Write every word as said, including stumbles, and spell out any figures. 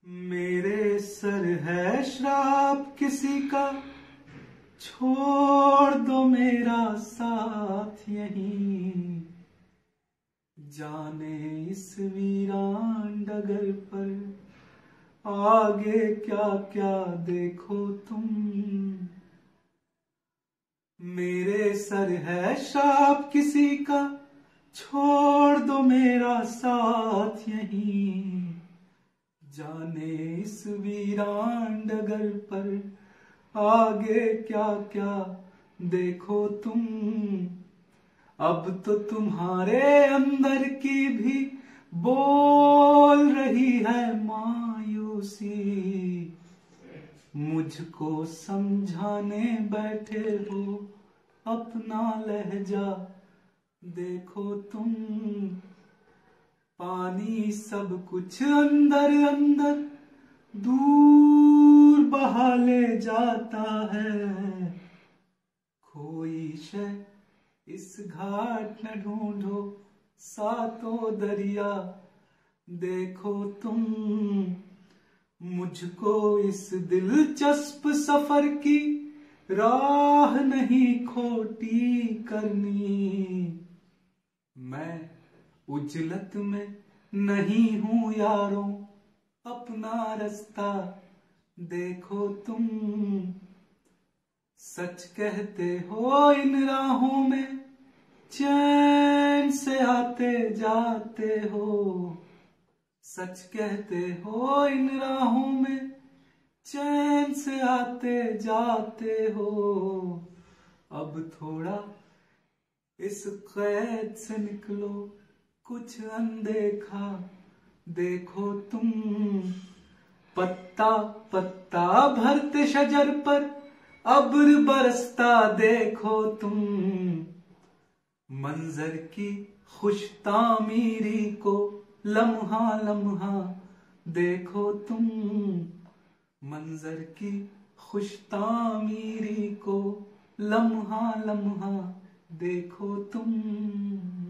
मेरे सर है श्राप किसी का, छोड़ दो मेरा साथ यहीं। जाने इस वीरान डगर पर आगे क्या क्या देखो तुम। मेरे सर है श्राप किसी का, छोड़ दो मेरा साथ यहीं। जाने इस वीरान डगर पर आगे क्या क्या देखो तुम। अब तो तुम्हारे अंदर की भी बोल रही है मायूसी। मुझको समझाने बैठे हो अपना लहजा देखो तुम। पानी सब कुछ अंदर अंदर दूर बहा ले जाता है। खोई शय इस घाट न ढूंढो सातों दरिया देखो तुम। मुझको इस दिलचस्प सफर की राह नहीं खोटी करनी। मैं उजलत में नहीं हूं यारों, अपना रास्ता देखो तुम। सच कहते हो इन राहों में चैन से आते जाते हो। सच कहते हो इन राहों में चैन से आते जाते हो। अब थोड़ा इस कैद से निकलो, कुछ अनदेखा देखो तुम। पत्ता पत्ता भरते शजर पर अब्र बरसता देखो तुम। मंजर की खुश तामीरी को लम्हा लम्हा देखो तुम। मंजर की खुश तामीरी को लम्हा लम्हा देखो तुम।